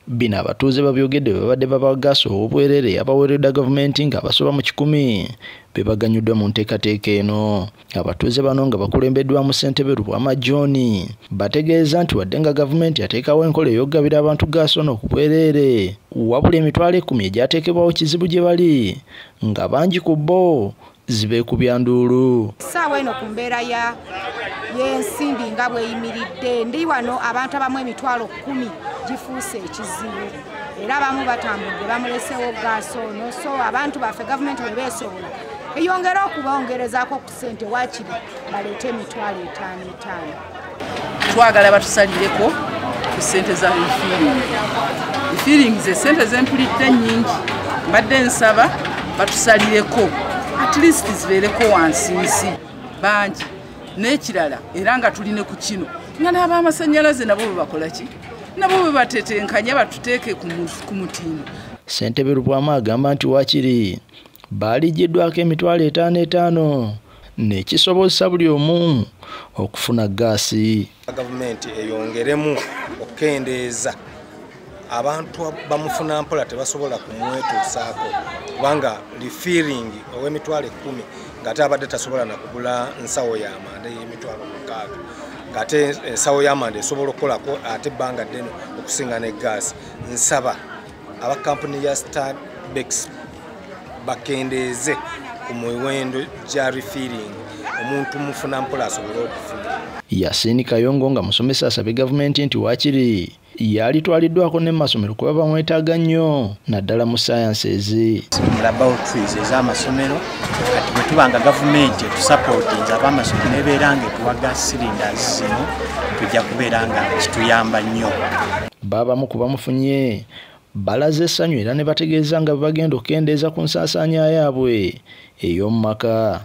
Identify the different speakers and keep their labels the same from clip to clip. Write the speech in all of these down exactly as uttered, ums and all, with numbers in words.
Speaker 1: Bino abatuuze babyogedde babadde babagaasa obwerere abaweereddwa gavumenti nga basoba mu kikumi bebaganyuddwa mu nteekateeka eno. Abatuuze bano nga bakulembeddwamu ssentebe Lubwama John bategeeza nti wadde nga gavumenti yateekawo enkola ey'okugabira abantu gaasono ku bwerere, wabula emitwalo ekkumi egyateekebwawo kizibu gye bali nga bangi ku bo zibeekubya nduulu.
Speaker 2: Ssaawa eno ku mbeera ya y'ensimbi nga bweyimiridde, ndi wano abantu abamu emitwalo kkumi gifuuse ekizibu era abamu batambudde bamuleseewo gaasono, so abantu baffe gavumenti bwe beesobola eyongera okubongerezaako ku ssente waakiri baleete emitwalo etaano etaano.
Speaker 3: Twagala batusalireko ku ssente za refiring. Refiring ze ssente zempulidde nnyingi, mbadde nsaba batusalireko at least zibeereko wansinsi bangi. N'ekirala era nga tuline ku kino nga n'ab'amasannyalaze nabo bwe bakola ki, nabo bwe batetenkanya batuteeke ku mutindo.
Speaker 1: Ssentebe Lubwama agamba nti waakiri baaligiddwako emitwalo etaano etaano nekisobozesa buli omu okufuna gaasi.
Speaker 4: Gavumenti eyongeremu okukendeeza abantu bamufuna mpola tebasobola kumwetuusaako, kubanga refiring ow'emitwalo ekkumi ng'ate abadde tasobola na kugula nsawo y'amanda y'emitwalo mukaaga, ng'ate ensawo y'amanda esobola okukolako ate ebbanga ddene okusinga ne gaasi. Nsaba aba kampuni ya Starbex bakendeeze ku miwendo gya refiring, omuntu mufuna mpola asobole okufuna.
Speaker 1: Yasini Kayongo nga musomesa asabye gavumenti nti waakiri yalitwaliddwako ne masomero kuba bamwetaaga nnyo naddala mu sciences.
Speaker 5: Laboratories ez'amasomero kati bwe tubanga gavumenti etusupportinze ab'amasomero nebeera nga etuwaga cylinders zino tujja kubeera nga kituyamba nnyo.
Speaker 1: Baabamu ku bamufunye balaze essanyu era ne bategeeza nga bagenda okukendeeza ku nsaasaanya yaabwe ey'omu maka.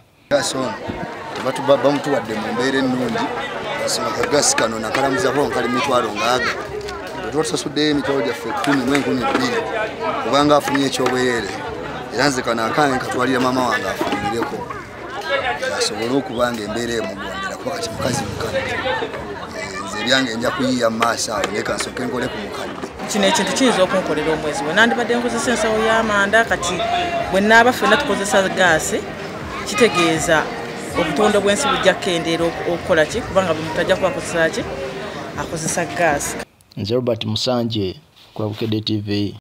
Speaker 6: Bamutuwadde mu mbeera ennungi, akagaasi kano nakalamuza bo nkali mitwalo ngaaga. Tutusasuddeyo emitwalo gyaffe ekkumi mu enkumi bbiri kubanga afunye ekyobwerere, era nze kano akange nkatwalira maama wange afumireko asobole okuba nga embeera emugondera kuba kati mukazi mukadde. Nze ebyange nja kuyiiya mu maaso awo naye kansooke nkole ku mukadde.
Speaker 3: Kino ekintu kiyinza okunkolera omwezi bwe nandibadde nkozesa ensawo y'amanda, kati bwe naaba ffenna tukozesa gaasi kitegeeza obutonde bw'ensi bujja kukendeera okukola ki, kubanga bwe mutajja kuba akozesa ki, akozesa gaasi.
Speaker 1: Nze Robert Musanje kwa Bukedde T V.